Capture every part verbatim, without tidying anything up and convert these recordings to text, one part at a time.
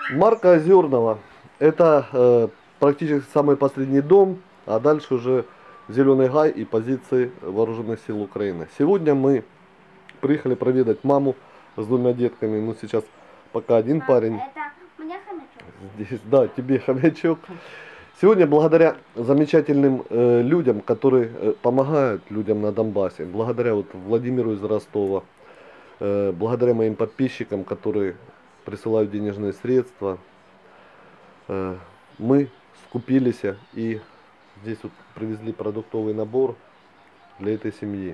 Марка Озерного. Это э, практически самый последний дом, а дальше уже Зеленый гай и позиции Вооруженных сил Украины. Сегодня мы приехали проведать маму с двумя детками. Ну, сейчас пока один Мам, парень. это мне хомячок. Здесь, да, тебе хомячок. Сегодня благодаря замечательным э, людям, которые э, помогают людям на Донбассе, благодаря вот Владимиру из Ростова, э, благодаря моим подписчикам, которые присылают денежные средства, э, мы скупились и здесь вот привезли продуктовый набор для этой семьи.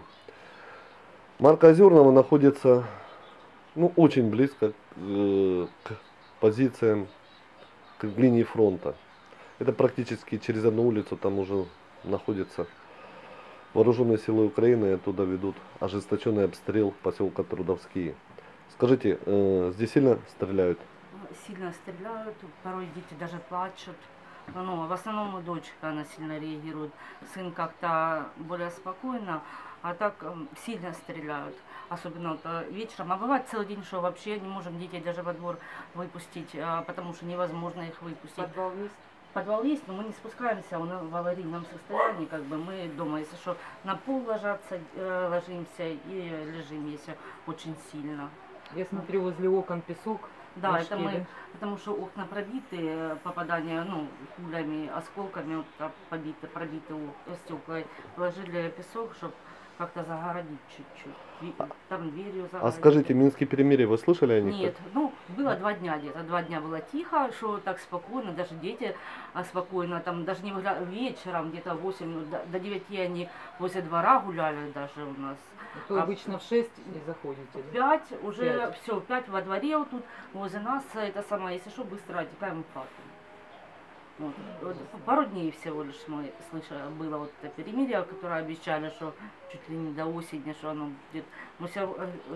Марка Озерного находится ну, очень близко э, к позициям, к линии фронта. Это практически через одну улицу там уже находится Вооруженные силы Украины, и оттуда ведут ожесточенный обстрел поселка Трудовские. Скажите, э, здесь сильно стреляют? Сильно стреляют, порой дети даже плачут. Ну, в основном дочка, она сильно реагирует. Сын как-то более спокойно, а так м, сильно стреляют. Особенно вот, э, вечером. А бывает целый день, что вообще не можем детей даже во двор выпустить, а, потому что невозможно их выпустить. Подвал есть? Подвал есть, но мы не спускаемся, он в аварийном состоянии, как бы мы дома, если что, на пол ложатся, э, ложимся и лежим, если очень сильно. Я смотрю, возле окон песок. Да, мешки, это мы, да? потому что окна пробиты, попадание, ну, пулями, осколками, вот, так побиты, пробиты о- стекла. Положили песок, чтобы как-то загородить чуть-чуть. Ви- Там дверью А загородить. скажите, Минские перемирия, вы слышали о них? Нет, ну, было два дня где-то, два дня было тихо, что так спокойно, даже дети а, спокойно, там даже не выгля... вечером, где-то в восемь, до, до девяти они возле двора гуляли даже у нас. А то А обычно в шесть не заходите. Да? Пять, уже Пять. все, пять во дворе вот тут, возле нас, это самое, если что, быстро отекаем в хату. Вот. Вот пару дней всего лишь мы слышали, было вот это перемирие, которое обещали, что чуть ли не до осени, что оно будет. Мы все,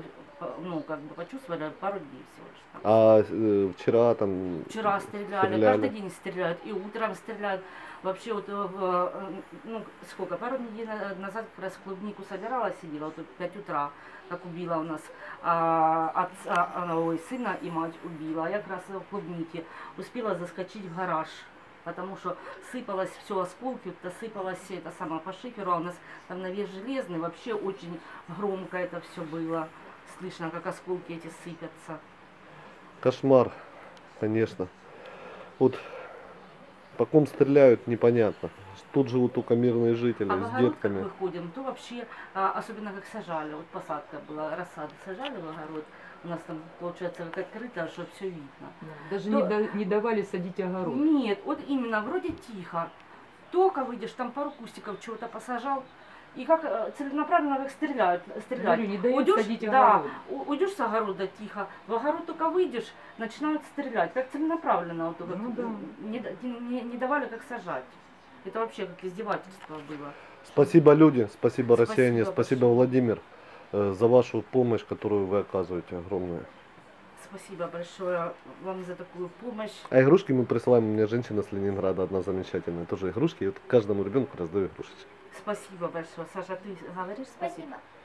ну, как бы почувствовали пару дней всего лишь. Так. А э, вчера там Вчера стреляли, стреляли. каждый день стреляют, и утром стреляют. Вообще вот, в, ну, сколько, пару недель назад как раз клубнику собирала, сидела, вот в пять утра, как убила у нас а, отца, а, ой, сына и мать убила. А я как раз в клубнике успела заскочить в гараж, потому что сыпалось все осколки, вот, сыпалось это самое по шиферу, а у нас там навес железный, вообще очень громко это все было. Слышно, как осколки эти сыпятся. Кошмар, конечно. Вот по ком стреляют, непонятно. Тут живут только мирные жители А в с огород, как детками. выходим, то вообще, а, особенно как сажали, вот посадка была, рассаду сажали в огород, у нас там получается как открыто, что все видно. Да. Даже То- не, да- не давали садить огород. Нет, вот именно, вроде тихо, только выйдешь, там пару кустиков чего-то посажал, и как э, целенаправленно как стреляют, стреляют. Говорю, не дают Уйдешь, садить да, огород. у- уйдешь с огорода тихо, в огород только выйдешь, начинают стрелять, как целенаправленно, вот, как, Ну да. не, да- не- не давали как сажать. Это вообще как издевательство было. Спасибо, люди, спасибо, Спасибо россияне, спасибо, большое. Владимир, э, за вашу помощь, которую вы оказываете, огромную. Спасибо большое вам за такую помощь. А игрушки мы присылаем, у меня женщина с Ленинграда, одна замечательная, тоже игрушки, и вот каждому ребенку раздаю игрушечки. Спасибо большое. Саша, ты говоришь спасибо? Спасибо.